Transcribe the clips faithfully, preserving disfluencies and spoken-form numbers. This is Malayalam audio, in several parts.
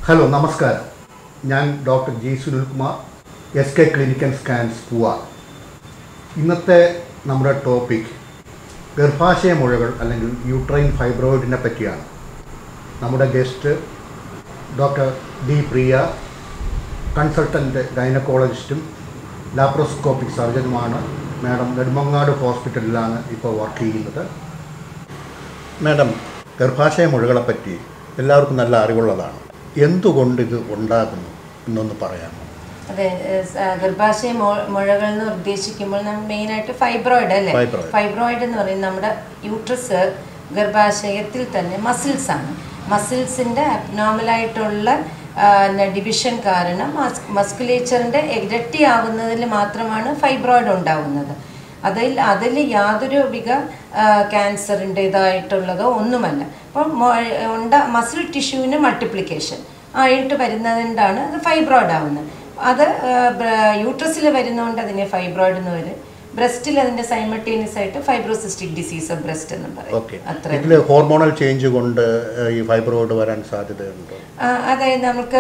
Hello, Namaskar. I am Doctor G. S K Clinic and Scans, Poovar. This is our topic. Garbhashaya Mozhakal or Uterine Fibroid. Our guest, Doctor D Priya, consultant gynaecologist, laparoscopic surgeon, Madam Nedumangadu Hospital is working. Madam, Garbhashaya Mozhakal എല്ലാവർക്കും നല്ല അറിവുള്ളതാണ്. എന്തുകൊണ്ട് ഇത് ഉണ്ടാകുന്നു എന്നൊന്ന് പറയാമോ? അതെ, ഗർഭാശയ മുഴകൾ എന്ന് ഉദ്ദേശിക്കുമ്പോൾ നമ്മൾ മെയിനായിട്ട് ഫൈബ്രോയിഡ് അല്ലേ? ഫൈബ്രോയിഡ് എന്ന് പറയുന്നത് നമ്മുടെ യൂട്രസ് ഗർഭാശയത്തിൽ തന്നെ മസിൽസ് ആണ്. മസിൽസിൻ്റെ അബ്നോർമലായിട്ടുള്ള ഡിവിഷൻ കാരണം മസ്കുലേച്ചറിൻ്റെ ഇരട്ടിയാവുന്നതിൽ മാത്രമാണ് ഫൈബ്രോയിഡ് ഉണ്ടാവുന്നത്. അതിൽ അതിൽ യാതൊരു വിധ ക്യാൻസറിൻ്റേതായിട്ടുള്ളതോ ഒന്നുമല്ല. അപ്പം ഉണ്ട മസിൽ ടിഷ്യൂവിന് മൾട്ടിപ്ലിക്കേഷൻ ആയിട്ട് വരുന്നതുകൊണ്ടാണ് അത് ഫൈബ്രോയിഡ് ആവുന്നത്. അത് യൂട്രസിൽ വരുന്നതുകൊണ്ട് അതിനെ ഫൈബ്രോയിഡ് എന്ന് വരും. ബ്രസ്റ്റിൽ അതിൻ്റെ സൈമൾട്ടേനിയസ് ആയിട്ട് ഫൈബ്രോസിസ്റ്റിക് ഡിസീസ് ഓഫ് ബ്രസ്റ്റ് എന്ന് പറയും. അത്ര ഹോർമോണൽ ചേഞ്ച് കൊണ്ട് ഈ ഫൈബ്രോയിഡ് വരാൻ സാധ്യതയുണ്ടോ? അതായത് നമുക്ക്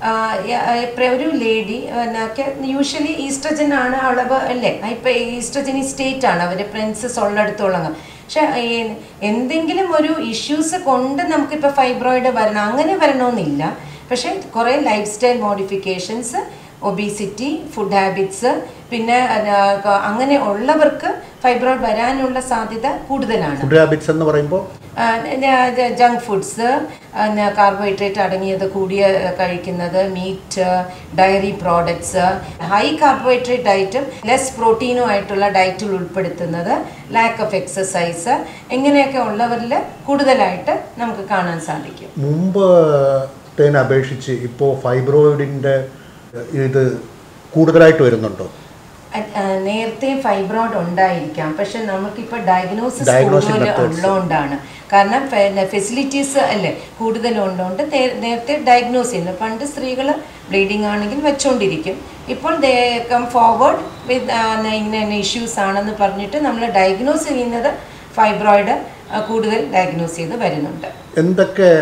ഒരു ലേഡി യൂഷ്വലി ഈസ്ട്രജൻ ആണ് അളവ് അല്ലേ? ഇപ്പം ഈസ്ട്രജനി സ്റ്റേറ്റ് ആണ് അവർ പ്രിൻസസ് ഉള്ളിടത്തോളം. പക്ഷെ എന്തെങ്കിലും ഒരു ഇഷ്യൂസ് കൊണ്ട് നമുക്കിപ്പോൾ ഫൈബ്രോയിഡ് വരണം അങ്ങനെ വരണമെന്നില്ല. പക്ഷേ കുറേ lifestyle modifications, obesity, food habits, പിന്നെ അങ്ങനെ ഉള്ളവർക്ക് ഫൈബ്രോയിഡ് വരാനുള്ള സാധ്യത കൂടുതലാണ്. ഫുഡ് ഹാബിറ്റ്സ് എന്ന് പറയുമ്പോൾ ജങ്ക് ഫുഡ്സ്, കാർബോഹൈഡ്രേറ്റ് അടങ്ങിയത് കൂടിയ കഴിക്കുന്നത്, meat, dairy products, high carbohydrate ഡയറ്റും ലെസ് പ്രോട്ടീനും ആയിട്ടുള്ള ഡയറ്റിൽ ഉൾപ്പെടുത്തുന്നത്, ലാക്ക് ഓഫ് എക്സസൈസ്, ഇങ്ങനെയൊക്കെ ഉള്ളവരിൽ കൂടുതലായിട്ട് നമുക്ക് കാണാൻ സാധിക്കും. മുമ്പ് അപേക്ഷിച്ച് ഇപ്പോൾ ഫൈബ്രോയിഡിൻ്റെ ഇത് കൂടുതലായിട്ട് വരുന്നുണ്ടോ? നേരത്തെ ഫൈബ്രോയിഡ് ഉണ്ടായിരിക്കാം, പക്ഷെ നമുക്കിപ്പോൾ ഡയഗ്നോസിസ് ഉള്ളതുകൊണ്ടാണ്. കാരണം ഫെസിലിറ്റീസ് അല്ലേ കൂടുതലുള്ളതുകൊണ്ട് നേരത്തെ ഡയഗ്നോസ് ചെയ്യുന്നു. പണ്ട് സ്ത്രീകൾ ബ്ലീഡിങ് ആണെങ്കിൽ വെച്ചുകൊണ്ടിരിക്കും. ഇപ്പോൾ ദേ കം ഫോർവേഡ് വിത്ത് ഇങ്ങനെ ഇഷ്യൂസ് ആണെന്ന് പറഞ്ഞിട്ട് നമ്മൾ ഡയഗ്നോസ് ചെയ്യുന്നത് ഫൈബ്രോയിഡ് കൂടുതൽ ഡയഗ്നോസ് ചെയ്ത് വരുന്നുണ്ട്. എന്തൊക്കെ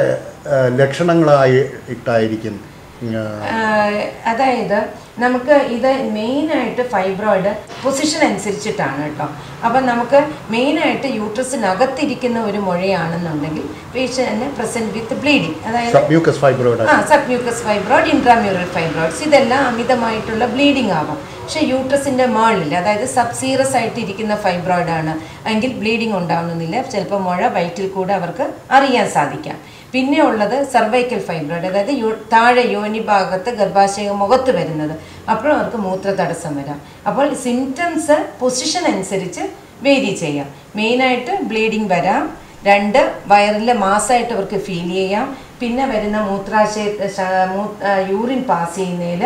ലക്ഷണങ്ങളായിട്ടായിരിക്കും? അതായത് നമുക്ക് ഇത് മെയിനായിട്ട് ഫൈബ്രോയിഡ് പൊസിഷൻ അനുസരിച്ചിട്ടാണ് കേട്ടോ. അപ്പം നമുക്ക് മെയിനായിട്ട് യൂട്രസിനകത്തിരിക്കുന്ന ഒരു മുഴയാണെന്നുണ്ടെങ്കിൽ പേഷ്യന്റിന് പ്രസന്റ് വിത്ത് ബ്ലീഡിങ്, അതായത് ആ സബ്മ്യൂക്കസ് ഫൈബ്രോയിഡ്, ഇൻട്രാമ്യൂറൽ ഫൈബ്രോയിഡ്സ്, ഇതെല്ലാം അമിതമായിട്ടുള്ള ബ്ലീഡിങ് ആവാം. പക്ഷേ യൂട്രസിൻ്റെ മേളിൽ, അതായത് സബ്സീറസ് ആയിട്ട് ഇരിക്കുന്ന ഫൈബ്രോയിഡ് ആണ് എങ്കിൽ ബ്ലീഡിങ് ഉണ്ടാവുന്നില്ല. ചിലപ്പോൾ മുഴ വയറ്റിൽ കൂടെ അവർക്ക് അറിയാൻ സാധിക്കാം. പിന്നെ ഉള്ളത് സർവൈക്കൽ ഫൈബ്രോയിഡ്, അതായത് യു താഴെ യോനി ഭാഗത്ത് ഗർഭാശയ മുഖത്ത് വരുന്നത്. അപ്പോൾ അവർക്ക് മൂത്ര തടസ്സം വരാം. അപ്പോൾ സിംറ്റംസ് പൊസിഷൻ അനുസരിച്ച് വേരി ചെയ്യാം. മെയിനായിട്ട് ബ്ലീഡിങ് വരാം. രണ്ട്, വയറിലെ മാസമായിട്ട് അവർക്ക് ഫീൽ ചെയ്യാം. പിന്നെ വരുന്ന മൂത്രാശയ യൂറിൻ പാസ് ചെയ്യുന്നതിൽ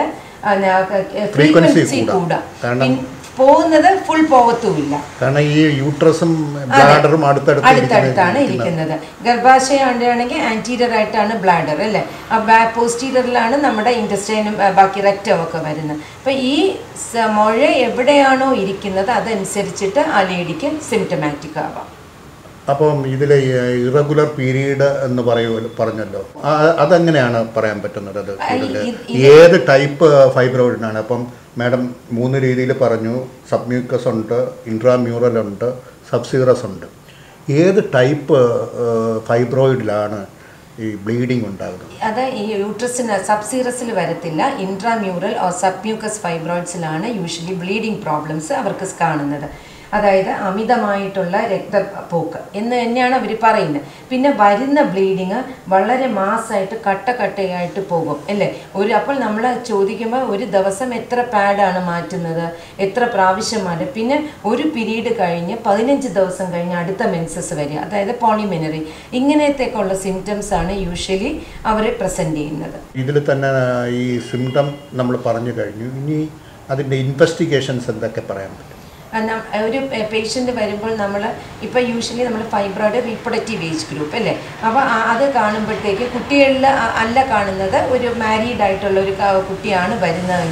ഫ്രീക്വൻസി കൂടാം. പോകുന്നത് ഫുൾ പോകത്തുമില്ല. കാരണം ഈ യൂട്രസും ബ്ലാഡറും അടുത്തടുത്താണ് ഇരിക്കുന്നത്. ഗർഭാശയം ആണെങ്കിൽ ആന്റീരിയർ ആയിട്ടാണ് ബ്ലാഡർ അല്ലേ? പോസ്റ്റീരിയറിലാണ് നമ്മുടെ ഇൻറ്റസ്റ്റൈനും ബാക്കി റെക്റ്റം ഒക്കെ വരുന്നത്. അപ്പം ഈ മുഴ എവിടെയാണോ ഇരിക്കുന്നത് അതനുസരിച്ചിട്ട് ആ ലേഡിക്ക് സിംറ്റമാറ്റിക് ആവാം. അപ്പം ഇതിൽ ഇറഗുലർ പീരീഡ് എന്ന് പറയൂ പറഞ്ഞല്ലോ, അതെങ്ങനെയാണ് പറയാൻ പറ്റുന്നത്? അത് ഏത് ടൈപ്പ് ഫൈബ്രോയിഡിനാണ്? അപ്പം മാഡം മൂന്ന് രീതിയിൽ പറഞ്ഞു. സബ്മ്യൂക്കസ് ഉണ്ട്, ഇൻട്രാമ്യൂറൽ ഉണ്ട്, സബ്സീറസ് ഉണ്ട്. ഏത് ടൈപ്പ് ഫൈബ്രോയിഡിലാണ് ഈ ബ്ലീഡിങ് ഉണ്ടാകുന്നത്? അത് ഈ യൂട്രസിന് സബ്സീറസിൽ വരത്തില്ല. ഇൻട്രാമ്യൂറൽ ഓർ സബ്മ്യൂക്കസ് ഫൈബ്രോയിഡ്സിലാണ് യൂഷ്വലി ബ്ലീഡിങ് പ്രോബ്ലംസ് അവർക്ക് കാണുന്നത്. അതായത് അമിതമായിട്ടുള്ള രക്തപ്പോക്ക് എന്ന് തന്നെയാണ് അവർ പറയുന്നത്. പിന്നെ വരുന്ന ബ്ലീഡിങ് വളരെ മാസമായിട്ട് കട്ട കട്ടയായിട്ട് പോകും അല്ലേ? ഒരു അപ്പോൾ നമ്മൾ ചോദിക്കുമ്പോൾ ഒരു ദിവസം എത്ര പാഡാണ് മാറ്റുന്നത്, എത്ര പ്രാവശ്യം മാറ്റും. പിന്നെ ഒരു പീരീഡ് കഴിഞ്ഞ് പതിനഞ്ച് ദിവസം കഴിഞ്ഞ് അടുത്ത മെൻസസ് വരിക, അതായത് പോളിമെനറി, ഇങ്ങനത്തെയൊക്കെയുള്ള സിംറ്റംസ് ആണ് യൂഷ്വലി അവർ പ്രസൻറ്റ് ചെയ്യുന്നത്. ഇതിൽ തന്നെ ഈ സിംറ്റം നമ്മൾ പറഞ്ഞു കഴിഞ്ഞു. ഇനി അതിൻ്റെ ഇൻവെസ്റ്റിഗേഷൻസ് എന്തൊക്കെ പറയാൻ പറ്റും? ഒരു പേഷ്യൻ്റ് വരുമ്പോൾ നമ്മൾ ഇപ്പോൾ യൂഷ്വലി നമ്മൾ ഫൈബ്രോയിഡ് റീപ്രൊഡക്റ്റീവ് ഏജ് ഗ്രൂപ്പ് അല്ലേ? അപ്പോൾ അത് കാണുമ്പോഴത്തേക്ക് കുട്ടികളിൽ അല്ല കാണുന്നത്, ഒരു മാരീഡ് ആയിട്ടുള്ള ഒരു കുട്ടിയാണ് വരുന്നതെങ്കിൽ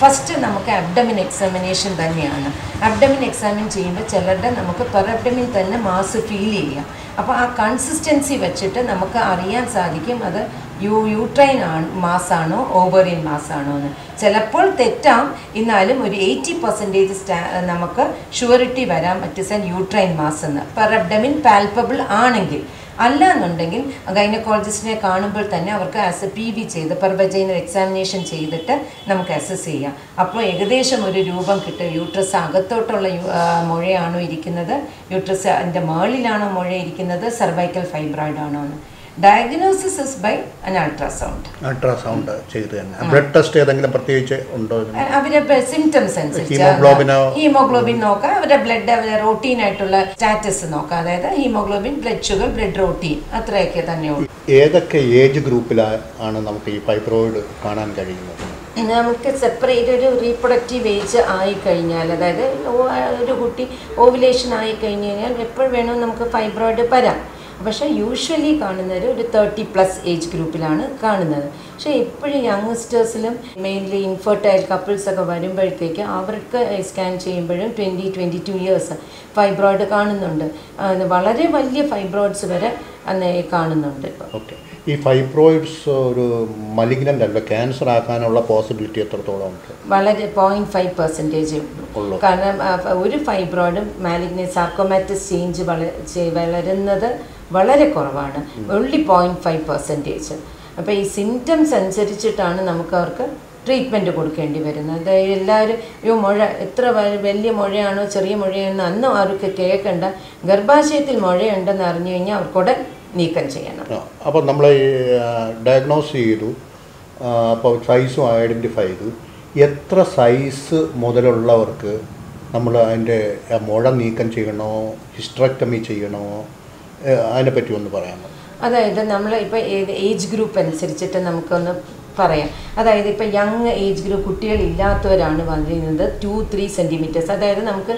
ഫസ്റ്റ് നമുക്ക് അബ്ഡമിൻ എക്സാമിനേഷൻ തന്നെയാണ്. അബ്ഡമിൻ എക്സാമിൻ ചെയ്യുമ്പോൾ ചിലരുടെ നമുക്ക് പെർ അബ്ഡമിൻ തന്നെ മാസ് ഫീൽ ചെയ്യാം. അപ്പോൾ ആ കൺസിസ്റ്റൻസി വെച്ചിട്ട് നമുക്ക് അറിയാൻ സാധിക്കും അത് യു യൂട്രൈൻ ആണ് മാസാണോ ഓവറിയൻ മാസാണോ എന്ന്. ചിലപ്പോൾ തെറ്റാം, എന്നാലും ഒരു എയ്റ്റി പെർസെൻറ്റേജ് സ്റ്റാ നമുക്ക് ഷുവറിറ്റി വരാൻ പറ്റും യൂട്രൈൻ മാസ് എന്ന് പെർ അബ്ഡമിൻ പാൽപ്പബിൾ ആണെങ്കിൽ. അല്ല എന്നുണ്ടെങ്കിൽ ഗൈനക്കോളജിസ്റ്റിനെ കാണുമ്പോൾ തന്നെ അവർക്ക് ആസ് എ പി വി ചെയ്ത് പെർ വജൈനൽ എക്സാമിനേഷൻ ചെയ്തിട്ട് നമുക്ക് അസസ് ചെയ്യാം. അപ്പോൾ ഏകദേശം ഒരു രൂപം കിട്ടും യൂട്രസ് അകത്തോട്ടുള്ള മുഴയാണോ ഇരിക്കുന്നത്, യൂട്രസ് അതിൻ്റെ മുകളിലാണോ മുഴ ഇരിക്കുന്നത്, സർവൈക്കൽ ഫൈബ്രോയിഡ് ആണോ എന്ന്. Diagnosis is by an ultrasound. Ultrasound ചെയ്ത് തന്നെ. ബ്ലഡ് ടെസ്റ്റ് ഏതെങ്കിലും പ്രത്യേകിച്ച് ഉണ്ടോ? അവരുടെ സിംറ്റംസ് അനുസരിച്ച് ഹീമോഗ്ലോബിൻ നോക്കാം, അവരുടെ ബ്ലഡ് അവരുടെ റോട്ടീൻ ആയിട്ടുള്ള സ്റ്റാറ്റസ് നോക്കാം. അതായത് haemoglobin, blood sugar, blood routine, അത്രയൊക്കെ തന്നെയുള്ളൂ. ഏതൊക്കെ ഏജ് ഗ്രൂപ്പിലാണ് നമുക്ക് ഈ ഫൈബ്രോയിഡ് കാണാൻ കഴിയുന്നത്? നമുക്ക് സെപ്പറേറ്റ് ഒരു റീപ്രൊഡക്റ്റീവ് ഏജ് ആയിക്കഴിഞ്ഞാൽ, അതായത് ഒരു കുട്ടി ഓവുലേഷൻ ആയി കഴിഞ്ഞ് കഴിഞ്ഞാൽ എപ്പോൾ വേണമെങ്കിൽ നമുക്ക് ഫൈബ്രോയിഡ് വരാം. പക്ഷേ യൂഷ്വലി കാണുന്നത് ഒരു തേർട്ടി പ്ലസ് ഏജ് ഗ്രൂപ്പിലാണ് കാണുന്നത്. പക്ഷേ എപ്പോഴും യങ്സ്റ്റേഴ്സിലും മെയിൻലി ഇൻഫെർട്ടൈൽ കപ്പിൾസൊക്കെ വരുമ്പോഴത്തേക്ക് അവർക്ക് സ്കാൻ ചെയ്യുമ്പോഴും twenty twenty two years fibroid കാണുന്നുണ്ട്. വളരെ വലിയ ഫൈബ്രോയിഡ്സ് വരെ അന്ന് കാണുന്നുണ്ട് ഇപ്പോൾ. ഓക്കെ, ഈ ഫൈബ്രോയിഡ്സ് ഒരു മലിഗ്നൻ്റ് അല്ല, ക്യാൻസർ ആക്കാനുള്ള പോസിബിലിറ്റി എത്രത്തോളം ഉണ്ട്? വളരെ പോയിന്റ് ഫൈവ് പെർസെൻറ്റേജ് ഉള്ളൂ. കാരണം ഒരു ഫൈബ്രോയിഡും മാലിഗ്നൻ സാർക്കോമാറ്റസ് ചേഞ്ച് വള വളരുന്നത് വളരെ കുറവാണ്, ഓൺലി പോയിന്റ് ഫൈവ് പെർസെൻറ്റേജ്. അപ്പോൾ ഈ സിംറ്റംസ് അനുസരിച്ചിട്ടാണ് നമുക്ക് അവർക്ക് ട്രീറ്റ്മെൻറ്റ് കൊടുക്കേണ്ടി വരുന്നത്. അതായത് എല്ലാവരും അയ്യോ മുഴ എത്ര വലിയ മുഴയാണോ ചെറിയ മുഴയാണോ അന്ന് അവർക്ക് കേൾക്കണ്ട. ഗർഭാശയത്തിൽ മുഴയുണ്ടെന്ന് അറിഞ്ഞു കഴിഞ്ഞാൽ അവർക്കൂടെ നീക്കം ചെയ്യണം. അപ്പോൾ നമ്മൾ ഡയഗ്നോസ് ചെയ്തു, അപ്പോൾ സൈസും ഐഡൻറ്റിഫൈ ചെയ്തു. എത്ര സൈസ് മുതലുള്ളവർക്ക് നമ്മൾ അതിൻ്റെ മുഴ നീക്കം ചെയ്യണോ, ഹിസ്റ്ററക്ടമി ചെയ്യണോ, അതിനെപ്പറ്റി ഒന്ന് പറയാമോ? അതായത് നമ്മൾ ഇപ്പോൾ ഏജ് ഗ്രൂപ്പ് അനുസരിച്ചിട്ട് നമുക്കൊന്ന് പറയാം. അതായത് ഇപ്പോൾ യങ് ഏജ് ഗ്രൂപ്പ് കുട്ടികളില്ലാത്തവരാണ് വന്നിരുന്നത് ടു ത്രീ സെൻറ്റിമീറ്റേഴ്സ്. അതായത് നമുക്ക്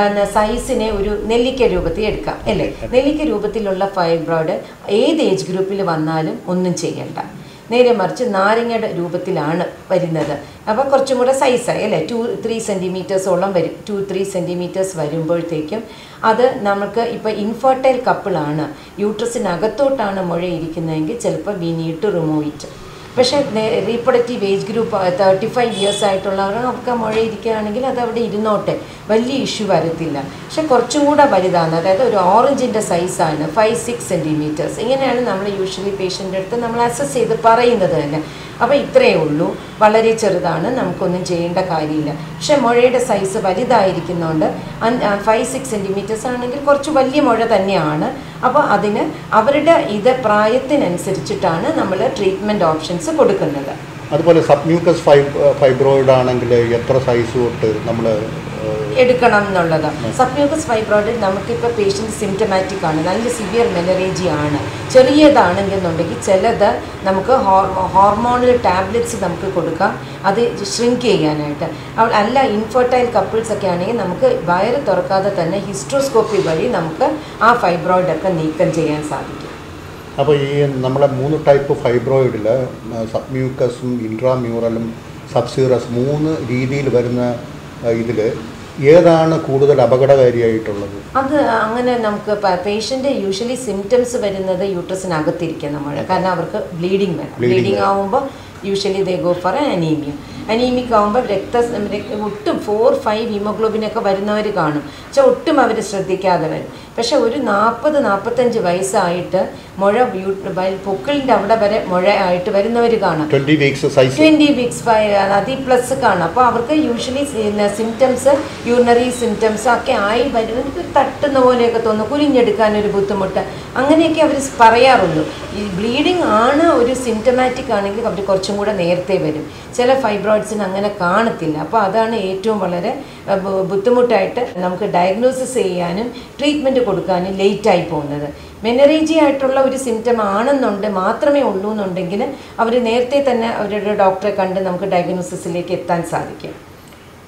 സൈസിനെ ഒരു നെല്ലിക്ക രൂപത്തിൽ എടുക്കാം അല്ലേ. നെല്ലിക്ക രൂപത്തിലുള്ള ഫൈബ്രോയിഡ് ഏത് ഏജ് ഗ്രൂപ്പിൽ വന്നാലും ഒന്നും ചെയ്യണ്ട. നേരെ മറിച്ച് നാരങ്ങയുടെ രൂപത്തിലാണ് വരുന്നത്. അപ്പോൾ കുറച്ചും കൂടെ സൈസായി അല്ലേ, ടു ത്രീ സെൻറ്റിമീറ്റേഴ്സോളം വരും. ടു ത്രീ സെൻറ്റിമീറ്റേഴ്സ് വരുമ്പോഴത്തേക്കും അത് നമുക്ക് ഇപ്പോൾ ഇൻഫെർട്ടൈൽ കപ്പിളാണ്, യൂട്രസിനകത്തോട്ടാണ് മുഴ ഇരിക്കുന്നതെങ്കിൽ ചിലപ്പോൾ we need to remove it. പക്ഷേ reproductive age group thirty five years ആയിട്ടുള്ളവർ അവർക്ക് മുഴ ഇരിക്കുകയാണെങ്കിൽ അത് അവിടെ ഇരുന്നോട്ടെ, വലിയ ഇഷ്യൂ വരത്തില്ല. പക്ഷെ കുറച്ചും കൂടെ വലുതാണ്, അതായത് ഒരു ഓറഞ്ചിൻ്റെ സൈസാണ്, ഫൈവ് സിക്സ് സെൻറ്റിമീറ്റേഴ്സ്. ഇങ്ങനെയാണ് നമ്മൾ യൂഷ്വലി പേഷ്യൻ്റെ അടുത്ത് നമ്മൾ അസസ് ചെയ്ത് പറയുന്നത് തന്നെ. അപ്പോൾ ഇത്രയേ ഉള്ളൂ, വളരെ ചെറുതാണ്, നമുക്കൊന്നും ചെയ്യേണ്ട കാര്യമില്ല. പക്ഷേ മുഴയുടെ സൈസ് വലുതായിരിക്കുന്നതുകൊണ്ട് ഫൈവ് സിക്സ് സെൻറ്റിമീറ്റേഴ്സ് ആണെങ്കിൽ കുറച്ച് വലിയ മുഴ തന്നെയാണ്. അപ്പോൾ അതിന് അവരുടെ ഇത് പ്രായത്തിനനുസരിച്ചിട്ടാണ് നമ്മൾ ട്രീറ്റ്മെൻറ്റ് ഓപ്ഷൻസ് കൊടുക്കുന്നത്. അതുപോലെ സബ്മ്യൂക്കസ് ഫൈബ്രോയിഡ് ആണെങ്കിൽ എത്ര സൈസ് തൊട്ട് നമ്മൾ എടുക്കണം എന്നുള്ളത്. സബ്മ്യൂക്കസ് ഫൈബ്രോയിഡ് നമുക്കിപ്പോൾ പേഷ്യൻ്റ് സിംറ്റമാറ്റിക് ആണ്, നല്ല സിവിയർ മെനറേജി ആണ്. ചെറിയതാണെന്നുണ്ടെങ്കിൽ ചിലത് നമുക്ക് ഹോർമോണൽ ടാബ്ലറ്റ്സ് നമുക്ക് കൊടുക്കാം അത് ഷ്രിങ്ക് ചെയ്യാനായിട്ട്. അല്ല ഇൻഫെർട്ടൈൽ കപ്പിൾസൊക്കെ ആണെങ്കിൽ നമുക്ക് വയറ് തുറക്കാതെ തന്നെ ഹിസ്ട്രോസ്കോപ്പി വഴി നമുക്ക് ആ ഫൈബ്രോയിഡൊക്കെ നീക്കം ചെയ്യാൻ സാധിക്കും. അപ്പോൾ ഈ നമ്മളെ മൂന്ന് ടൈപ്പ് ഫൈബ്രോയിഡിൽ സബ്മ്യൂക്കസും ഇൻട്രാമ്യൂറലും സബ്സ്യൂറസ് മൂന്ന് രീതിയിൽ വരുന്ന ഇതിൽ ഏതാണ് കൂടുതൽ അപകടകാരിയായിട്ടുള്ളത്? അത് അങ്ങനെ നമുക്ക് പേഷ്യൻ്റ് യൂഷ്വലി സിംറ്റംസ് വരുന്നത് യൂട്രസിനകത്തിരിക്കുന്ന മുഴ, കാരണം അവർക്ക് ബ്ലീഡിങ് വേണം. ബ്ലീഡിങ് ആകുമ്പോൾ usually they go for anaemia. Anaemic ആകുമ്പോൾ രക്ത ഒട്ടും ഫോർ ഫൈവ് ഹീമോഗ്ലോബിനൊക്കെ വരുന്നവർ കാണും, പക്ഷെ ഒട്ടും അവർ ശ്രദ്ധിക്കാതെ വരും. പക്ഷെ ഒരു നാൽപ്പത് നാൽപ്പത്തഞ്ച് വയസ്സായിട്ട് മുഴ പൊക്കിളിൻ്റെ അവിടെ വരെ മുഴ ആയിട്ട് വരുന്നവർ കാണാം. ട്വൻറ്റി വീക്സ് ട്വൻറ്റി വീക്സ് അതി പ്ലസ് കാണാം. അപ്പോൾ അവർക്ക് യൂഷ്വലി സിംറ്റംസ് യൂറിനറി സിംറ്റംസ് ഒക്കെ ആയി വരുന്നത് തട്ടുന്ന പോലെയൊക്കെ തോന്നും, കുനിഞ്ഞെടുക്കാനൊരു ബുദ്ധിമുട്ട്, അങ്ങനെയൊക്കെ അവർ പറയാറുള്ളൂ. ഈ ബ്ലീഡിങ് ആണ് ഒരു സിംറ്റമാറ്റിക് ആണെങ്കിൽ അവർ കുറച്ചും കൂടെ നേരത്തെ വരും. ചില ഫൈബ്രോയിഡ്സിന് അങ്ങനെ കാണത്തില്ല. അപ്പോൾ അതാണ് ഏറ്റവും വളരെ ബുദ്ധിമുട്ടായിട്ട് നമുക്ക് ഡയഗ്നോസിസ് ചെയ്യാനും ട്രീറ്റ്മെൻറ്റ് കൊടുക്കാനും ലേറ്റായി പോകുന്നത്. മെനറേജി ആയിട്ടുള്ള ഒരു സിംറ്റം ആണെന്നുണ്ട് മാത്രമേ ഉള്ളൂ എന്നുണ്ടെങ്കിൽ അവർ നേരത്തെ തന്നെ അവരുടെ ഡോക്ടറെ കണ്ട് നമുക്ക് ഡയഗ്നോസിസിലേക്ക് എത്താൻ സാധിക്കും.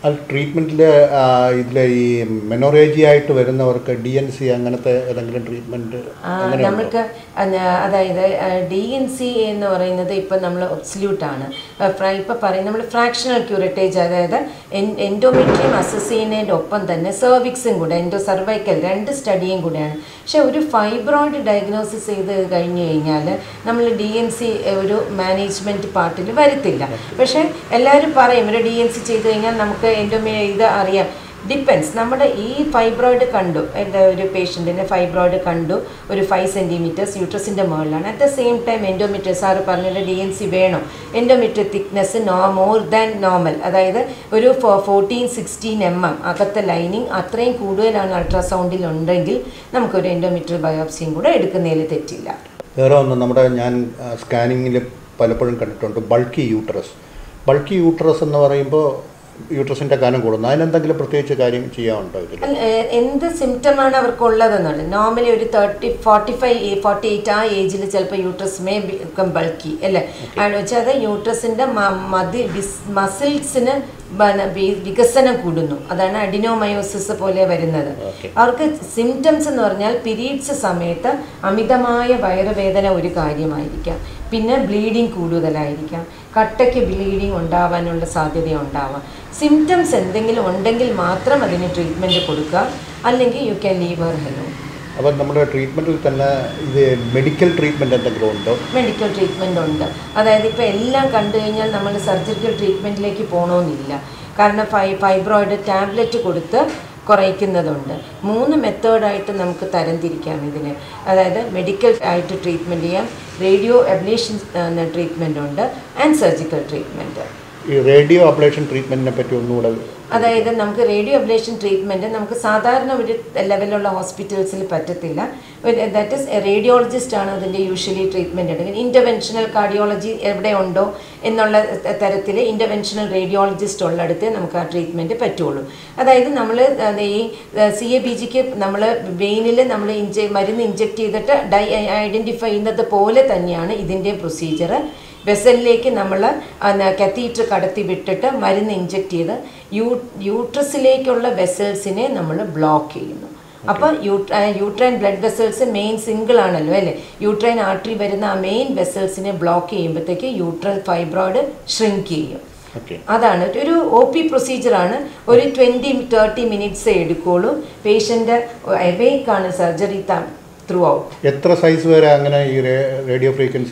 അത് ട്രീറ്റ്മെൻറ്റിൽ ഇതിൽ ഈ മെനോറേജി ആയിട്ട് വരുന്നവർക്ക് ഡി എൻ സി അങ്ങനത്തെ ഏതെങ്കിലും ട്രീറ്റ്മെൻറ്റ് നമുക്ക് അതായത് ഡി എൻ സി എന്ന് പറയുന്നത് ഇപ്പം നമ്മൾ ഒബ്സല്യൂട്ടാണ് ഇപ്പം പറയും നമ്മൾ ഫ്രാക്ഷണൽ ക്യൂറേറ്റേജ്, അതായത് എൻഡോമെട്രിയം അസസ് ചെയ്യുന്നതിൻ്റെ ഒപ്പം തന്നെ സെർവിക്സും കൂടെ എൻഡോ സർവൈക്കൽ രണ്ട് സ്റ്റഡിയും കൂടെയാണ്. പക്ഷേ ഒരു ഫൈബ്രോയിഡ് ഡയഗ്നോസിസ് ചെയ്ത് കഴിഞ്ഞ് കഴിഞ്ഞാൽ നമ്മൾ ഡി എൻ സി ഒരു മാനേജ്മെൻറ്റ് പാർട്ടിൽ വരത്തില്ല. പക്ഷേ എല്ലാവരും പറയും ഒരു ഡി എൻ സി ചെയ്ത് കഴിഞ്ഞാൽ നമുക്ക് എൻഡോമേ ഇത് അറിയാം. ഡിപ്പെൻസ്. നമ്മുടെ ഈ ഫൈബ്രോയിഡ് കണ്ടു, എൻ്റെ ഒരു പേഷ്യൻറ്റിന് ഫൈബ്രോയിഡ് കണ്ടു, ഒരു ഫൈവ് സെൻറ്റിമീറ്റേഴ്സ് യൂട്രസിൻ്റെ മുകളിലാണ്. At the same time endometrium, sir പറഞ്ഞിട്ട് ഡി എൻ സി വേണം, endometrium thickness no more than normal, അതായത് ഒരു ഫോർട്ടീൻ സിക്സ്റ്റീൻ എം എം അകത്തെ ലൈനിങ് അത്രയും കൂടുതലാണ് അൾട്രാസൗണ്ടിൽ ഉണ്ടെങ്കിൽ നമുക്കൊരു എൻഡോമെട്രിയൽ ബയോപ്സിയും കൂടെ എടുക്കുന്നതിൽ തെറ്റില്ല. വേറെ ഒന്ന്, നമ്മുടെ ഞാൻ സ്കാനിങ്ങിൽ പലപ്പോഴും കണ്ടിട്ടുണ്ട് ബൾക്കി യൂട്രസ്. ബൾക്കി യൂട്രസ് എന്ന് പറയുമ്പോൾ യൂട്രസിൻ്റെ കനം കൂടുന്നു, അതിനെന്തെങ്കിലും പ്രത്യേകിച്ച് കാര്യം ചെയ്യാനുണ്ടോ ഇതിൽ? എന്ത് സിംറ്റമാണ് അവർക്കുള്ളതെന്നുള്ളത്. നോർമലി ഒരു thirty forty five forty eight ആ ഏജിൽ ചിലപ്പോൾ യൂട്രസ് മേ ബിക്കം ബൾക്കി അല്ലേ. അതെന്ന് വെച്ചാൽ അത് യൂട്രസിൻ്റെ മതി മസിൽസിന് വികസനം കൂടുന്നു, അതാണ് അഡിനോമയോസിസ് പോലെ വരുന്നത്. അവർക്ക് സിംറ്റംസ് എന്ന് പറഞ്ഞാൽ പീരീഡ്സ് സമയത്ത് അമിതമായ വയറുവേദന ഒരു കാര്യമായിരിക്കാം, പിന്നെ ബ്ലീഡിങ് കൂടുതലായിരിക്കാം, കട്ടയ്ക്ക് ബ്ലീഡിങ് ഉണ്ടാവാനുള്ള സാധ്യത ഉണ്ടാവാം. സിംറ്റംസ് എന്തെങ്കിലും ഉണ്ടെങ്കിൽ മാത്രം അതിന് ട്രീറ്റ്മെൻറ്റ് കൊടുക്കുക, അല്ലെങ്കിൽ you can leave her alone. അപ്പോൾ നമ്മുടെ ട്രീറ്റ്മെൻറ്റിൽ തന്നെ ഇത് മെഡിക്കൽ ട്രീറ്റ്മെൻറ്റ് എന്തെങ്കിലും ഉണ്ടോ? മെഡിക്കൽ ട്രീറ്റ്മെൻറ്റ് ഉണ്ട്. അതായത് ഇപ്പോൾ എല്ലാം കണ്ടു കഴിഞ്ഞാൽ നമ്മൾ സർജിക്കൽ ട്രീറ്റ്മെൻറ്റിലേക്ക് പോകണമെന്നില്ല. കാരണം ഫൈ ഫൈബ്രോയിഡ് ടാബ്ലറ്റ് കൊടുത്ത് കുറയ്ക്കുന്നതുണ്ട്. മൂന്ന് മെത്തേഡായിട്ട് നമുക്ക് തരംതിരിക്കാം ഇതിന്. അതായത് മെഡിക്കൽ ആയിട്ട് ട്രീറ്റ്മെൻറ്റ് ചെയ്യാം, റേഡിയോ അബ്ലേഷൻ ട്രീറ്റ്മെൻറ്റ് ഉണ്ട്, ആൻഡ് സർജിക്കൽ ട്രീറ്റ്മെൻറ്റ്. ഈ റേഡിയോ അബ്ലേഷൻ ട്രീറ്റ്മെൻറ്റിനെ പറ്റി ഒന്നുകൂടെ. അതായത് നമുക്ക് റേഡിയോ അബ്ലേഷൻ ട്രീറ്റ്മെൻറ്റ് നമുക്ക് സാധാരണ ഒരു ലെവലുള്ള ഹോസ്പിറ്റൽസിൽ പറ്റത്തില്ല. ദാറ്റ് ഈസ് റേഡിയോളജിസ്റ്റ് ആണ് അതിൻ്റെ യൂഷ്വലി ട്രീറ്റ്മെൻറ്റ് എടുക്കുന്നത്. ഇൻ്റർവെൻഷണൽ കാർഡിയോളജി എവിടെ ഉണ്ടോ എന്നുള്ള തരത്തിൽ ഇൻ്റർവെൻഷണൽ റേഡിയോളജിസ്റ്റ് ഉള്ളിടത്ത് നമുക്ക് ആ ട്രീറ്റ്മെൻറ്റ് പറ്റുള്ളൂ. അതായത് നമ്മൾ ഈ സി എ ബി ജിക്ക് നമ്മൾ വെയിനിൽ നമ്മൾ ഇഞ്ച മരുന്ന് ഇഞ്ചെക്ട് ചെയ്തിട്ട് ഡൈ ഐഡൻറ്റിഫൈ ചെയ്യുന്നത് പോലെ തന്നെയാണ് ഇതിൻ്റെ പ്രൊസീജിയർ. വെസലിലേക്ക് നമ്മൾ കത്തീറ്റർ കടത്തി വിട്ടിട്ട് മരുന്ന് ഇഞ്ചെക്ട് ചെയ്ത് യൂ യൂട്രസിലേക്കുള്ള വെസൽസിനെ നമ്മൾ ബ്ലോക്ക് ചെയ്യുന്നു. അപ്പോൾ യൂട്ര uterine blood vessels main single ആണല്ലോ അല്ലേ. യൂട്രൈൻ ആർട്ടറി വരുന്ന ആ മെയിൻ വെസൽസിനെ ബ്ലോക്ക് ചെയ്യുമ്പോഴത്തേക്ക് യൂട്രൽ ഫൈബ്രോയിഡ് ഷ്രിങ്ക് ചെയ്യും. അതാണ് ഒരു ഒ പി പ്രൊസീജിയറാണ്. ഒരു ട്വൻറ്റി തേർട്ടി മിനിറ്റ്സേ എടുക്കുള്ളൂ. പേഷ്യൻ്റ് അവേക്കാണ് സർജറി ത്രൂ ഔട്ട്. എത്ര സൈസ് വരെ അങ്ങനെ ഈ റേഡിയോ ഫ്രീക്വൻസി?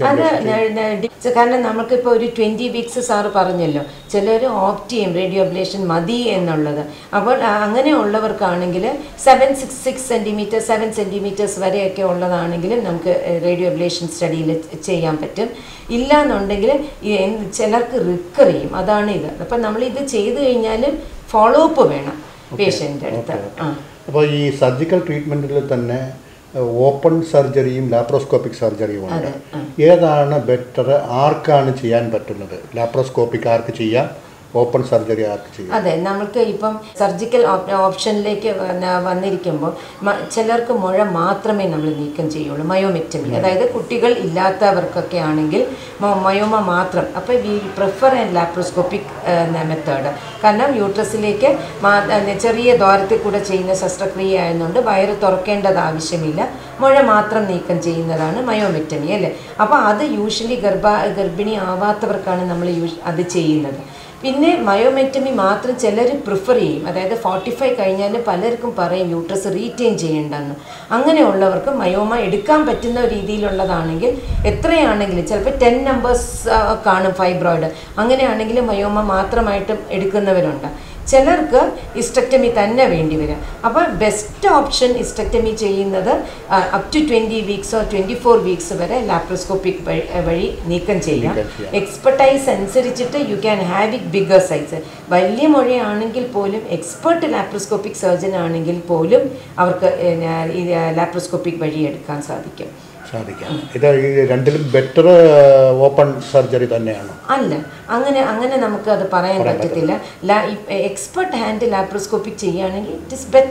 അത് കാരണം നമുക്കിപ്പോൾ ഒരു ട്വൻറ്റി വീക്സ് സാറ് പറഞ്ഞല്ലോ, ചിലർ ഓപ്റ്റ് ചെയ്യും റേഡിയോ അബ്ലേഷൻ മതി എന്നുള്ളത്. അപ്പോൾ അങ്ങനെ ഉള്ളവർക്കാണെങ്കിൽ seven six six centimetre seven centimetres വരെയൊക്കെ ഉള്ളതാണെങ്കിൽ നമുക്ക് റേഡിയോ അബ്ലേഷൻ സ്റ്റഡിയിൽ ചെയ്യാൻ പറ്റും. ഇല്ല എന്നുണ്ടെങ്കിൽ ചിലർക്ക് റിക്കർ ചെയ്യും, അതാണ് ഇത്. അപ്പം നമ്മളിത് ചെയ്ത് കഴിഞ്ഞാൽ ഫോളോ അപ്പ് വേണം പേഷ്യൻ്റെ അടുത്ത്. ആ അപ്പോൾ ഈ സർജിക്കൽ ട്രീറ്റ്മെൻറ്റിൽ തന്നെ ഓപ്പൺ സർജറിയും ലാപ്രോസ്കോപ്പിക് സർജറിയും ഉണ്ട്. ഏതാണ് ബെറ്റർ? ആർക്കാണ് ചെയ്യാൻ പറ്റുന്നത്? ലാപ്രോസ്കോപ്പിക് ആർക്ക് ചെയ്യാം, ഓപ്പൺ സർജറി ആർക്ക് ചെയ്യാം? അതെ, നമുക്ക് ഇപ്പം സർജിക്കൽ ഓപ്ഷനിലേക്ക് വന്നിരിക്കുമ്പോൾ ചിലർക്ക് മുഴ മാത്രമേ നമ്മൾ നീക്കം ചെയ്യുള്ളൂ, മയോമെക്ടമി. അതായത് കുട്ടികൾ ഇല്ലാത്തവർക്കൊക്കെ ആണെങ്കിൽ മയോമ മാത്രം. അപ്പോൾ we prefer and laparoscopic method. കാരണം യൂട്രസിലേക്ക് ചെറിയ ദ്വാരത്തിൽ കൂടെ ചെയ്യുന്ന ശസ്ത്രക്രിയ ആയതുകൊണ്ട് വയറ് തുറക്കേണ്ടത് ആവശ്യമില്ല, മുഴ മാത്രം നീക്കം ചെയ്യുന്നതാണ് മയോമെക്ടമി അല്ലേ. അപ്പോൾ അത് യൂഷ്വലി ഗർഭ ഗർഭിണി ആവാത്തവർക്കാണ് നമ്മൾ യൂഷ് അത് ചെയ്യുന്നത്. പിന്നെ മയോമെക്ടമി മാത്രം ചിലർ പ്രിഫർ ചെയ്യും. അതായത് ഫോർട്ടി ഫൈവ് കഴിഞ്ഞാൽ പലർക്കും പറയും യൂട്രസ് റീറ്റെയിൻ ചെയ്യേണ്ടെന്ന്. അങ്ങനെയുള്ളവർക്ക് മയോമ എടുക്കാൻ പറ്റുന്ന രീതിയിലുള്ളതാണെങ്കിൽ എത്രയാണെങ്കിലും ചിലപ്പോൾ ടെൻ നമ്പേഴ്സ് കാണും ഫൈബ്രോയിഡ്, അങ്ങനെയാണെങ്കിൽ മയോമ മാത്രമായിട്ടും എടുക്കുന്നവരുണ്ട്. ചിലർക്ക് ഇസ്റ്റക്ടമി തന്നെ വേണ്ടി വരും. അപ്പോൾ ബെസ്റ്റ് ഓപ്ഷൻ ഇസ്റ്റക്ടമി ചെയ്യുന്നത് അപ് ടു ട്വൻറ്റി വീക്സോ ട്വൻറ്റി ഫോർ വീക്സ് വരെ ലാപ്രോസ്കോപ്പിക് വഴി നീക്കം ചെയ്യാം. എക്സ്പെർട്ടൈസ് അനുസരിച്ചിട്ട് you can have it bigger size. വലിയ മുഴയാണെങ്കിൽ പോലും എക്സ്പെർട്ട് ലാപ്രോസ്കോപ്പിക് സർജൻ ആണെങ്കിൽ പോലും അവർക്ക് ലാപ്രോസ്കോപ്പിക് വഴി എടുക്കാൻ സാധിക്കും. സാധിക്കാം. ഇത് രണ്ടിലും ബെറ്റർ ഓപ്പൺ സർജറി തന്നെയാണോ? അല്ല, അങ്ങനെ അങ്ങനെ നമുക്ക് അത് പറയാൻ പറ്റത്തില്ല. എക്സ്പെർട്ട് ഹാൻഡ് ലാപ്രോസ്കോപ്പിക് ചെയ്യുകയാണെങ്കിൽ ഇറ്റ് ഇസ് ബെറ്റർ.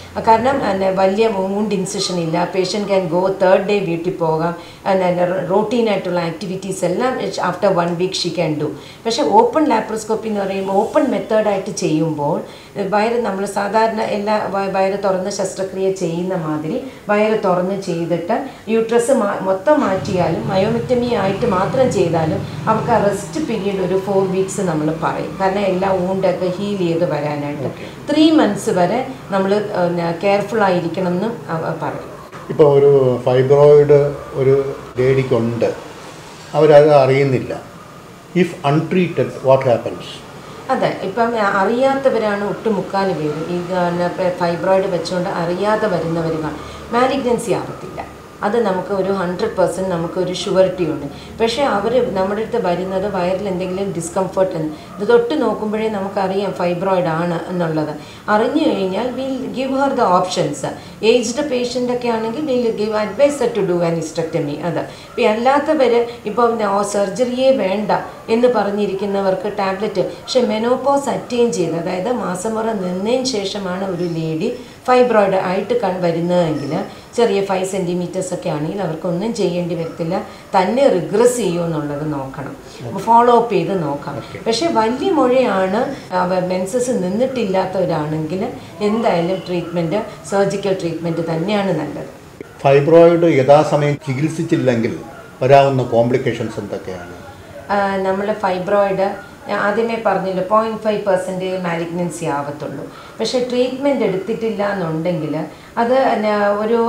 കാരണം വലിയ വൂണ്ട് ഇൻസിഷൻ ഇല്ല, patient can go third day വീട്ടിൽ പോകാം, റൂട്ടീനായിട്ടുള്ള ആക്ടിവിറ്റീസ് എല്ലാം after one week she can do. പക്ഷേ ഓപ്പൺ ലാപ്രോസ്കോപ്പി എന്ന് പറയുമ്പോൾ ഓപ്പൺ മെത്തേഡായിട്ട് ചെയ്യുമ്പോൾ വയറ് നമ്മൾ സാധാരണ എല്ലാ വയറ് തുറന്ന് ശസ്ത്രക്രിയ ചെയ്യുന്ന മാതിരി വയറ് തുറന്ന് ചെയ്തിട്ട് യൂട്രസ് മൊത്തം മാറ്റിയാലും മയോമെക്ടമി ആയിട്ട് മാത്രം ചെയ്താലും അവർക്ക് ആ റെസ്റ്റ് പീരീഡ് ഒരു ഫോർ വീക്സ് നമ്മൾ പറയും. കാരണം എല്ലാ വൂണ്ടൊക്കെ ഹീൽ ചെയ്ത് വരാനായിട്ട് ത്രീ മന്ത്സ് വരെ നമ്മൾ കെയർഫുൾ ആയിരിക്കണം എന്നും പറയും. ഇപ്പോൾ ഒരു ഫൈബ്രോയിഡ് ഒരു ലേഡിക്കുണ്ട്, അവരത് അറിയുന്നില്ല. If untreated what happens? അതെ, ഇപ്പം അറിയാത്തവരാണ് ഒട്ടുമുക്കാൽ പേര്. ഈ ഫൈബ്രോയിഡ് വെച്ചുകൊണ്ട് അറിയാതെ വരുന്നവർ മാലിഗ്നൻസി ആവത്തില്ല. അത് നമുക്ക് ഒരു ഹൺഡ്രഡ് പെർസെൻറ്റ് നമുക്കൊരു ഷുവറിറ്റി ഉണ്ട്. പക്ഷേ അവർ നമ്മുടെ അടുത്ത് വരുന്നത് വയറിൽ എന്തെങ്കിലും ഡിസ്കംഫർട്ട് എന്ന് ഇത് തൊട്ട് നോക്കുമ്പോഴേ നമുക്കറിയാം ഫൈബ്രോയിഡ് ആണ് എന്നുള്ളത്. അറിഞ്ഞു കഴിഞ്ഞാൽ will give her the options. Aged പേഷ്യൻ്റൊക്കെ ആണെങ്കിൽ will give advice to do an hysterectomy. അത് ഇപ്പം അല്ലാത്തവർ ഇപ്പം സർജറിയേ വേണ്ട എന്ന് പറഞ്ഞിരിക്കുന്നവർക്ക് ടാബ്ലറ്റ്. പക്ഷെ മെനോപോസ് അറ്റൈൻ ചെയ്ത്, അതായത് മാസമുറ നിന്നതിന് ശേഷമാണ് ഒരു ലേഡി ഫൈബ്രോയിഡ് ആയിട്ട് കൺ വരുന്നതെങ്കിൽ ചെറിയ ഫൈവ് സെൻറ്റിമീറ്റേഴ്സ് ഒക്കെ ആണെങ്കിൽ അവർക്കൊന്നും ചെയ്യേണ്ടി വരത്തില്ല. തന്നെ റിഗ്രസ് ചെയ്യുമെന്നുള്ളത് നോക്കണം, ഫോളോ അപ്പ് ചെയ്ത് നോക്കാം. പക്ഷേ വലിയ മുഴയാണ്, മെൻസസ് നിന്നിട്ടില്ലാത്തവരാണെങ്കിൽ എന്തായാലും ട്രീറ്റ്മെൻറ്റ് സർജിക്കൽ ട്രീറ്റ്മെൻറ്റ് തന്നെയാണ് നല്ലത്. ഫൈബ്രോയിഡ് യഥാസമയം ചികിത്സിച്ചില്ലെങ്കിൽ വരാവുന്ന കോംപ്ലിക്കേഷൻസ് എന്തൊക്കെയാണ്? നമ്മൾ ഫൈബ്രോയിഡ് ആദ്യമേ പറഞ്ഞല്ലോ പോയിൻറ്റ് ഫൈവ് പെർസെൻറ്റേജ് മാലിഗ്നൻസി ആവത്തുള്ളൂ. പക്ഷേ ട്രീറ്റ്മെൻറ്റ് എടുത്തിട്ടില്ല എന്നുണ്ടെങ്കിൽ അത് ഒരു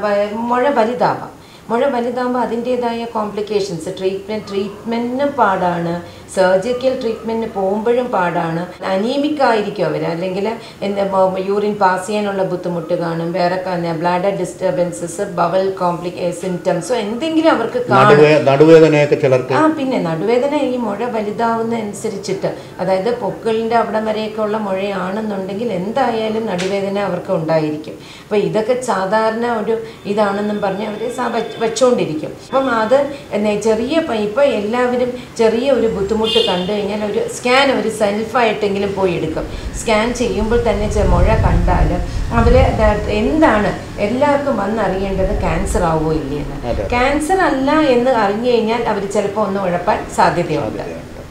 മുഴ വലുതാവാം. മുഴ വലുതാകുമ്പോൾ അതിൻ്റേതായ കോംപ്ലിക്കേഷൻസ്, ട്രീറ്റ്മെൻറ്റ് ട്രീറ്റ്മെൻറ്റിനും പാടാണ്, സർജിക്കൽ ട്രീറ്റ്മെൻറ്റിന് പോകുമ്പോഴും പാടാണ്. അനീമിക് ആയിരിക്കും അവർ, അല്ലെങ്കിൽ എന്താ യൂറിൻ പാസ് ചെയ്യാനുള്ള ബുദ്ധിമുട്ട് കാണും, വേറെ ബ്ലാഡർ ഡിസ്റ്റർബൻസസ്, ബവൽ കോംപ്ലിക്കേ സിംറ്റംസോ എന്തെങ്കിലും അവർക്ക് കാണും. നടുവേദനയൊക്കെ ചിലർക്ക് ആ പിന്നെ നടുവേദന ഈ മുഴ വലുതാവുന്ന അനുസരിച്ചിട്ട്, അതായത് പൊക്കിളിൻ്റെ അവിടം വരെയൊക്കെ ഉള്ള മുഴയാണെന്നുണ്ടെങ്കിൽ എന്തായാലും നടുവേദന അവർക്ക് ഉണ്ടായിരിക്കും. അപ്പോൾ ഇതൊക്കെ സാധാരണ ഒരു ഇതാണെന്നും പറഞ്ഞ് അവർ വെച്ചുകൊണ്ടിരിക്കും. അപ്പം അത് ചെറിയ ഇപ്പം എല്ലാവരും ചെറിയ ഒരു ബുദ്ധിമുട്ട് കണ്ടു കഴിഞ്ഞാൽ ഒരു സ്കാൻ അവർ സെൽഫായിട്ടെങ്കിലും പോയി എടുക്കും. സ്കാൻ ചെയ്യുമ്പോൾ തന്നെ മുഴ കണ്ടാൽ അവർ എന്താണ് എല്ലാവർക്കും വന്നറിയേണ്ടത് ക്യാൻസർ ആവുമോ ഇല്ലയെന്ന്. ക്യാൻസർ അല്ല എന്ന് അറിഞ്ഞു കഴിഞ്ഞാൽ അവർ ചിലപ്പോൾ ഒന്ന് ഉഴപ്പാൻ സാധ്യതയുണ്ട്.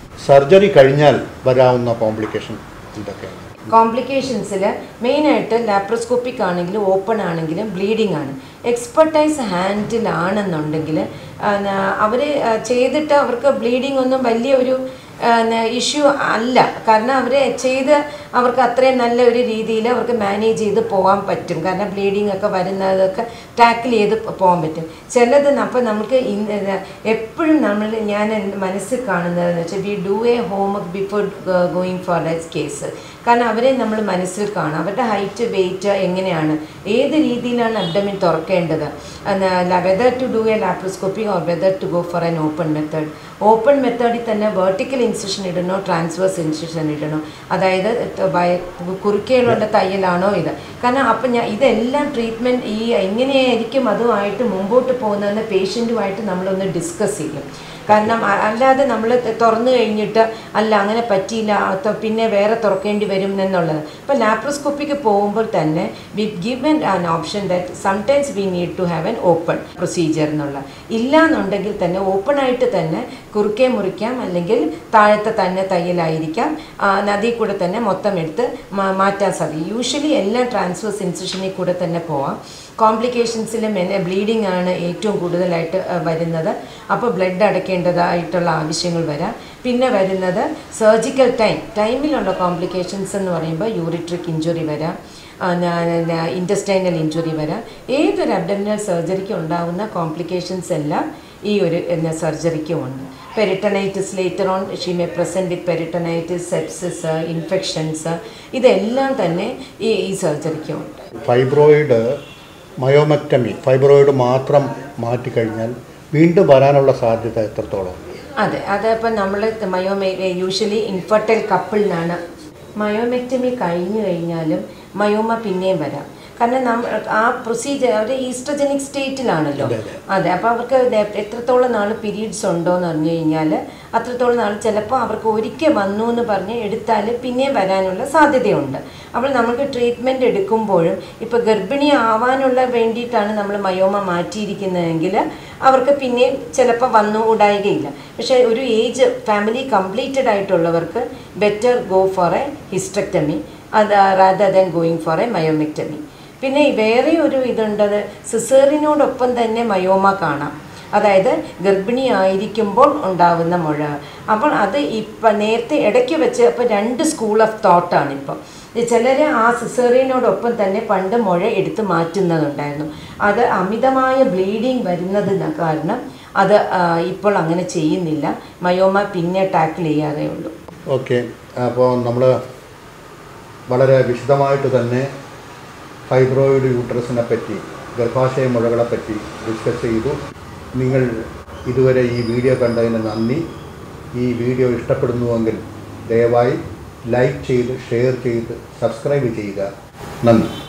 സർജറി കഴിഞ്ഞാൽ വരാവുന്ന കോംപ്ലിക്കേഷൻ എന്തൊക്കെയാണ്? കോംപ്ലിക്കേഷൻസിൽ മെയിനായിട്ട് ലാപ്രോസ്കോപ്പിക് ആണെങ്കിലും ഓപ്പൺ ആണെങ്കിലും ബ്ലീഡിംഗ് ആണ്. എക്സ്പെർട്ടൈസ് ഹാൻഡിലാണെന്നുണ്ടെങ്കിൽ അവർ ചെയ്തിട്ട് അവർക്ക് ബ്ലീഡിംഗ് ഒന്നും വലിയ ഒരു ഇഷ്യൂ അല്ല. കാരണം അവർ ചെയ്ത് അവർക്ക് അത്രയും നല്ല ഒരു രീതിയിൽ അവർക്ക് മാനേജ് ചെയ്ത് പോകാൻ പറ്റും. കാരണം ബ്ലീഡിങ് ഒക്കെ വരുന്നതൊക്കെ ടാക്കിൾ ചെയ്ത് പോകാൻ പറ്റും. ചിലത് അപ്പം നമുക്ക് എപ്പോഴും നമ്മൾ ഞാൻ മനസ്സിൽ കാണുന്നതെന്ന് വെച്ചാൽ we do a homework before going for the case. കാരണം അവരെ നമ്മൾ മനസ്സിൽ കാണും, അവരുടെ ഹൈറ്റ് വെയിറ്റ് എങ്ങനെയാണ്, ഏത് രീതിയിലാണ് അബ്ഡമിൻ തുറക്കേണ്ടത്, whether to do a laparoscopy or whether to go for an open method. Open മെത്തേഡിൽ തന്നെ വെർട്ടിക്കൽ ഇൻസിഷൻ ഇടണോ ട്രാൻസ്വേഴ്സ് ഇൻസിഷൻ ഇടണോ, അതായത് കുറുക്കയിലുള്ള തയ്യലാണോ ഇത്. കാരണം അപ്പം ഞാൻ ഇതെല്ലാം ട്രീറ്റ്മെൻറ്റ് ഈ എങ്ങനെയായിരിക്കും അതുമായിട്ട് മുമ്പോട്ട് പോകുന്നതെന്ന് പേഷ്യൻറ്റുമായിട്ട് നമ്മളൊന്ന് ഡിസ്കസ് ചെയ്യും. കാരണം അല്ലാതെ നമ്മൾ തുറന്നു കഴിഞ്ഞിട്ട് അല്ല അങ്ങനെ പറ്റിയില്ല പിന്നെ വേറെ തുറക്കേണ്ടി വരും എന്നുള്ളത്. ഇപ്പോൾ ലാപ്രോസ്കോപ്പിക്ക് പോകുമ്പോൾ തന്നെ we given an option that sometimes we need to have an open procedure എന്നുള്ള. ഇല്ല എന്നുണ്ടെങ്കിൽ തന്നെ ഓപ്പണായിട്ട് തന്നെ കുറുക്കെ മുറിക്കാം, അല്ലെങ്കിൽ താഴത്തെ തന്നെ തയ്യലായിരിക്കാം, നദിയിൽ കൂടെ തന്നെ മൊത്തം എടുത്ത് മാറ്റാൻ സാധിക്കും. യൂഷ്വലി എല്ലാ ട്രാൻസ്വേഴ്സ് ഇൻസിഷനിൽ കൂടെ തന്നെ പോവാം. കോംപ്ലിക്കേഷൻസിൽ മെന്നെ ബ്ലീഡിംഗ് ആണ് ഏറ്റവും കൂടുതലായിട്ട് വരുന്നത്. അപ്പോൾ ബ്ലഡ് അടയ്ക്കേണ്ടതായിട്ടുള്ള ആവശ്യങ്ങൾ വരാം. പിന്നെ വരുന്നത് സർജിക്കൽ ടൈം ടൈമിലുള്ള കോംപ്ലിക്കേഷൻസ് എന്ന് പറയുമ്പോൾ യൂറിട്രിക് ഇഞ്ചുറി വരാം, ഇൻറ്റസ്റ്റൈനൽ ഇഞ്ചുറി വരാം. ഏതൊരു അബ്ഡമിനൽ സർജറിക്ക് ഉണ്ടാകുന്ന കോംപ്ലിക്കേഷൻസ് എല്ലാം ഈ ഒരു സർജറിക്കും ഉണ്ട്. Peritonitis later on she may present with peritonitis, sepsis, infections, ഇതെല്ലാം തന്നെ ഈ ഈ സർജറിക്കും ഉണ്ട്. ഫൈബ്രോയിഡ് മയോമെക്ടമി ഫൈബ്രോയിഡ് മാത്രം മാറ്റിക്കഴിഞ്ഞാൽ വീണ്ടും വരാനുള്ള സാധ്യത എത്രത്തോളം? അതെ, അതിപ്പോൾ നമ്മൾ മയോമെ യൂഷ്വലി ഇൻഫെർട്ടൈൽ കപ്പിളിനാണ് മയോമെക്ടമി കഴിഞ്ഞു കഴിഞ്ഞാലും മയോമ പിന്നെയും വരാം. കാരണം നമ്മൾ ആ പ്രൊസീജിയർ അവർ ഈസ്ട്രജനിക് സ്റ്റേറ്റിലാണല്ലോ. അതെ, അപ്പോൾ അവർക്ക് എത്രത്തോളം നാൾ പീരീഡ്സ് ഉണ്ടോ എന്ന് പറഞ്ഞു കഴിഞ്ഞാൽ അത്രത്തോളം നാൾ ചിലപ്പോൾ അവർക്ക് ഒരിക്കൽ വന്നു എന്ന് പറഞ്ഞ് എടുത്താൽ പിന്നെയും വരാനുള്ള സാധ്യതയുണ്ട്. അപ്പോൾ നമുക്ക് ട്രീറ്റ്മെൻറ്റ് എടുക്കുമ്പോഴും ഇപ്പോൾ ഗർഭിണി ആവാനുള്ള വേണ്ടിയിട്ടാണ് നമ്മൾ മയോമ മാറ്റിയിരിക്കുന്നതെങ്കിൽ അവർക്ക് പിന്നെയും ചിലപ്പോൾ വന്നു കൂടായികയില്ല. പക്ഷേ ഒരു ഏജ് ഫാമിലി കംപ്ലീറ്റഡ് ആയിട്ടുള്ളവർക്ക് better go for a hysterectomy അത് rather than going for a myomectomy. പിന്നെ വേറെ ഒരു ഇതുണ്ടത്, സിസേറിനോടൊപ്പം തന്നെ മയോമ കാണാം. അതായത് ഗർഭിണി ആയിരിക്കുമ്പോൾ ഉണ്ടാകുന്ന മുഴ. അപ്പോൾ അത് ഇപ്പം നേരത്തെ ഇടയ്ക്ക് വെച്ച് അപ്പോൾ രണ്ട് സ്കൂൾ ഓഫ് തോട്ടാണ് ഇപ്പം. ചിലർ ആ സിസേറിയനോടൊപ്പം തന്നെ പണ്ട് മുഴ എടുത്ത് മാറ്റുന്നതുണ്ടായിരുന്നു. അത് അമിതമായ ബ്ലീഡിങ് വരുന്നതിന് കാരണം അത് ഇപ്പോൾ അങ്ങനെ ചെയ്യുന്നില്ല. മയോമ പിന്നെ ടാക്കിൾ ചെയ്യാറേ ഉള്ളൂ. ഓക്കെ, അപ്പോൾ നമ്മൾ വളരെ വിശദമായിട്ട് തന്നെ ഫൈബ്രോയിഡ് യൂട്രസിനെ പറ്റി, ഗർഭാശയ മുഴകളെ പറ്റി ഡിസ്കസ് ചെയ്തു. നിങ്ങൾ ഇതുവരെ ഈ വീഡിയോ കണ്ടതിന് നന്ദി. ഈ വീഡിയോ ഇഷ്ടപ്പെടുന്നുവെങ്കിൽ ദയവായി ലൈക്ക് ചെയ്ത് ഷെയർ ചെയ്ത് സബ്സ്ക്രൈബ് ചെയ്യുക. നന്ദി.